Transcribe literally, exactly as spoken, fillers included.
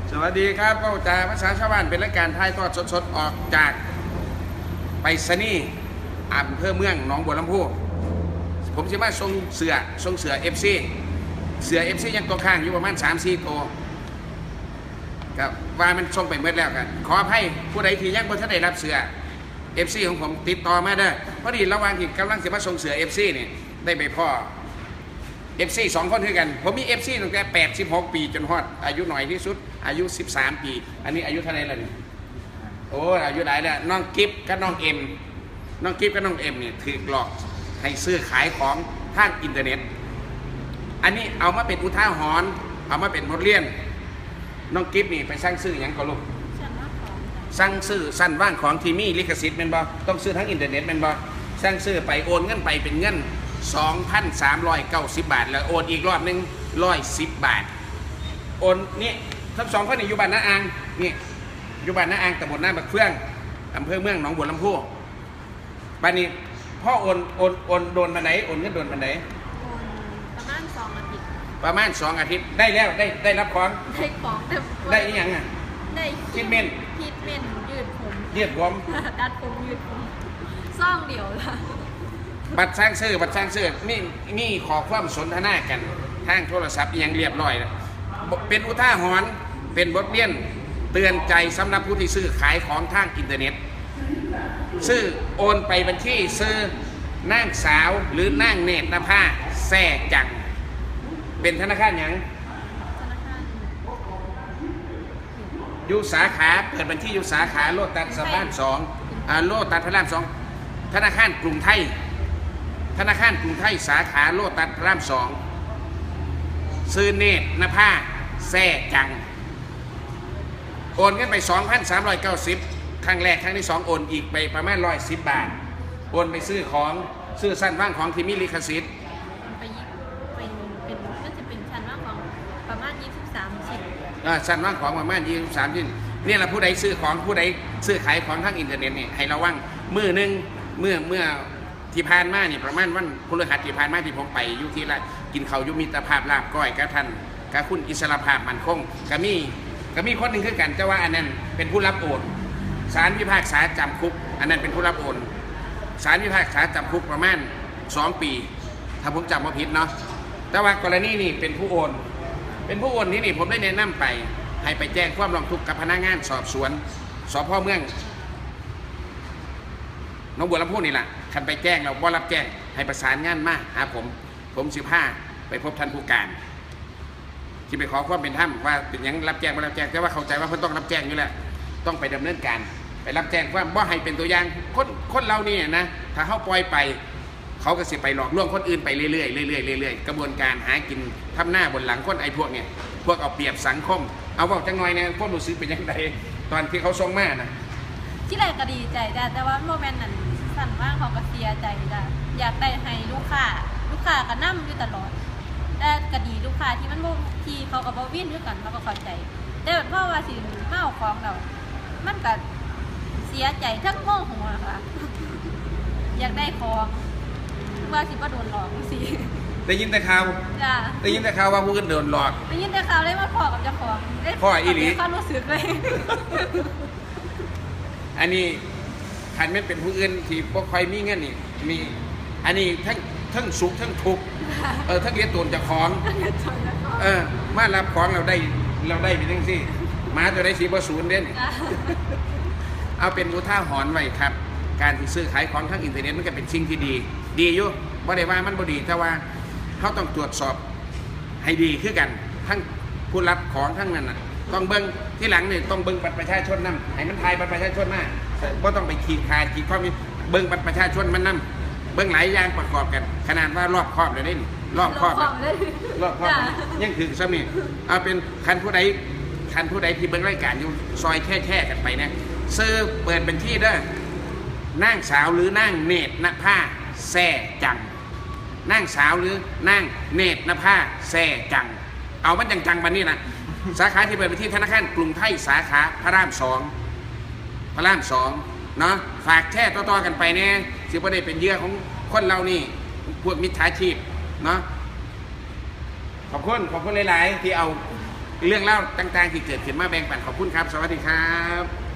สวัสดีครับก็จะภาษาชาวบ้านเป็นรายการถ่ายทอดสดๆออกจากไปสนีอำเภอเมืองหนองบัวลำพูผมจะมาส่งเสือส่งเสือเอฟซีเสือเอฟซียังตัวข้างอยู่ประมาณสามสี่ตัวกับว่ามันส่งไปเมื่อแล้วกันขออภัยผู้ใดที่ยังไม่ทันได้รับเสือเอฟซีของผมติดต่อมาได้พอดีระหว่างที่กำลังจะมาส่งเสือเอฟซีเนี่ยได้ไปพ่อเอฟซีสองคนคือกันผมมีเอฟซีตั้งแต่แปดสิบหกปีจนฮอดอายุหน่อยที่สุดอายุสิบสามปีอันนี้อายุเท่าไหร่แล้วเนี่ยโอ้อายุหลายแล้วน้องกิฟกับน้องเอ็มน้องกิฟกับน้องเอ็มเนี่ยถือหลอกให้ซื้อขายของทางอินเทอร์เน็ตอันนี้เอามาเป็นอุทาหรณ์เอามาเป็นบทเรียนน้องกิฟนี่ไปสร้างซื้ออย่างก็ลูกสร้างซื้อสั้นว่างของที่มีลิขสิทธิ์เป็นบ่ต้องซื้อทั้งอินเทอร์เน็ตเป็นบ่สร้างซื้อไปโอนเงินไปเป็นเงินสองพันสามร้อยเก้าสิบบาทแล้วโอนอีกรอบหนึ่งร้อยสิบบาทโอนนี่ทั้งสองคนนี่อยู่บ้านน้าอ่างนี่อยู่บ้านน้าอ่างตำบลหน้าบักเฟื่องอำเภอเมืองหนองบัวลำพูบ้านนี้พ่อโอนโอนโอนโดนมาไหนโอนเงินโดนมาไหนประมาณสองอาทิตย์ประมาณสองอาทิตย์ได้แล้วได้ได้รับของได้ของได้อีหยังอ่ะได้ทิทเมนทิทเมนยืดผมยืดผมดัดผมยืดผมซ่องเดียวละบัตรสร้างซื้อบัตรสร้างซื้อนี่นี่ขอความสนทนากันทางโทรศัพท์ยังเรียบร้อยแล้วเป็นอุทาหรณ์เป็นบทเรียนเตือนใจสำหรับผู้ที่ซื้อขายของทางอินเทอร์เน็ตซื้อโอนไปบัญชีซื้อนางสาวหรือนางเนตรนภาแซ่จังเป็นธนาคารยังอยู่สาขาเปิดบัญชีอยู่สาขาโลตัสสะพานสองโลตัสพระรามสองธนาคารกรุงไทยธนาคารกรุงไทยสาขาโลตัสพระรามสองซื้อเนตรนภาแซ่จังโอนเงินไป สองพันสามร้อยเก้าสิบ ครั้งแรกครั้งที่สองโอนอีกไปประมาณหนึ่งร้อยสิบบาทโอนไปซื้อของซื้อสั้นว่างของที่มีลิขสิทธิ์ไปยิบเป็นเป็นก็จะเป็นชั้นว่างของประมาณยี่สิบสามชิ้นอ่าสั้นว่างของประมาณยี่สิบสามชิ้นนี่แหละผู้ใดซื้อของผู้ใดซื้อขายของทางอินเทอร์เน็ตเนี่ยให้ระวังมือหนึ่งเมื่อเมื่อที่ผ่านมาเนี่ยประมาณวันพฤหัสที่ผ่านมาที่ผมไปอยู่ที่ละกินเขายุมิตรภาพลาบก้อยกับท่านกับคุณอิสระภาพมันคงก็มีก็มีคนหนึ่งคือกันแต่ว่าอันนั้นเป็นผู้รับโอนศาลพิพากษาจำคุกอันนั้นเป็นผู้รับโอนศาลพิพากษาจำคุกประมาณสองปีถ้าผมจำไม่ผิดเนาะแต่ว่ากรณีนี่เป็นผู้โอนเป็นผู้โอนนี่นี่ผมได้แนะนำไปให้ไปแจ้งความร้องทุกข์กับพนักงานสอบสวนสพเมืองน้องบัวลำพูนี่แหละคันไปแจ้งเราบ่รับแจ้งให้ประสานงานมาหาผมผมสิบห้าไปพบท่านผู้การที่ไปขอความเป็นธรรมว่าเป็นยังรับแจ้งไม่รับแจ้งแต่ว่าเข้าใจว่าเพิ่นต้องรับแจ้งอยู่แล้วต้องไปดำเนินการไปรับแจ้งว่าบ่ให้เป็นตัวอย่างคนคนเรานี่นะถ้าเขาปล่อยไปเขาก็สิไปหลอกลวงคนอื่นไปเรื่อยๆเรื่อยๆเรื่อยๆกระบวนการหากินทำหน้าบนหลังคนไอ้พวกเนี่ยพวกเอาเปรียบสังคมเอาบอกจังหน่อยเนี่ยพวกรู้สึกเป็นยังไงตอนที่เขาส่งมานะที่แรกก็ดีใจจ้ะแต่ว่าโมเมนต์นั้นสั่นว่างเขาก็เสียใจจ้ะอยากได้ให้ลูกค้าลูกค้าก็นั่งอยู่ตลอดแต่ก็ดีลูกค้าที่มันโมที่เขาก็บวิ่งด้วยกันเขาก็เข้าใจแต่เพราะว่าสิเมาของเรามันก็เสียใจทั้งโง่หัวค่ะอยากได้ของว่าสิว่าโดนหลอกสิได้ยินแต่ข่าวจ้ะได้ยินแต่ข่าวว่าผู้อื่นโดนหลอกได้ยินแต่ข่าวเลยว่าพ่อกับเจ้าของพ่ออีหลีเขารู้สึกเลยอันนี้คันไม่เป็นผู้อื่นที่พวกใครมีเงินนี่มีอันนี้ทั้งทั้งสุขทั้งทุกข์เออทั้งเรียนตัวจะของเออมารับของเราได้เราได้เป็นทั้งสี่มาตัวได้สีบศูนย์เด่นเอาเป็นอุทาหรณ์ไว้ครับการที่ซื้อขายของทางอินเทอร์เน็ตมันก็เป็นสิ่งที่ดีดีอยู่บ่ได้ว่ามันบ่ดีแต่ว่าเขาต้องตรวจสอบให้ดีคือกันทั้งผู้รับของทั้งนั้นน่ะต้องเบิ้งที่หลังเนี่ยต้องเบิ้งบัตรประชาชนนำให้มันทายบัตรประชาชนมาก็ต้องไปขีดขาดขีดข้อมีเบิ้งบัตรประชาชนมันนำเบิ้งหลายอย่างประกอบกันขนาดว่ารอบครอบเลยนี่รอบครอบรอบครอบยังถึงซ้ำนี่เอาเป็นคันผู้ใดคันผู้ใดที่เบิ้งรายการอยู่ซอยแค่แค่กันไปนะซื้อเปิดเป็นที่เด้อนางสาวหรือนางเนตรนภาแซ่จังนางสาวหรือนางเนตรนภาแซ่จังเอามันจังๆบันนี้นะสาขาที่เปิดไปที่ธนาคารกรุงไทยสาขาพระรามสองพระรามสองเนาะฝากแช่ต่อๆกันไปเนี่ยสิบ่ได้เป็นเหยื่อของคนเรานี่พวกมิจฉาชีพเนาะขอบคุณขอบคุณหลายๆที่เอาเรื่องเล่าต่างๆที่เกิดขึ้นมาแบ่งปันขอบคุณครับ สวัสดีครับ